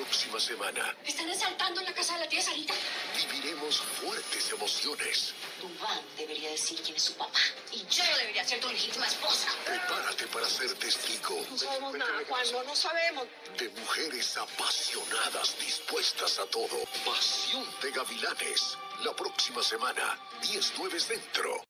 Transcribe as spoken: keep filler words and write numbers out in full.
próxima semana Están asaltando la casa de la tía Sarita. viviremos fuertes emociones. Duván debería decir quién es su papá. Y yo debería ser tu legítima esposa. Prepárate para ser testigo No sabemos nada, Juan, no, no sabemos. de mujeres apasionadas dispuestas a todo. Pasión de Gavilanes. La próxima semana, diez nueve Centro.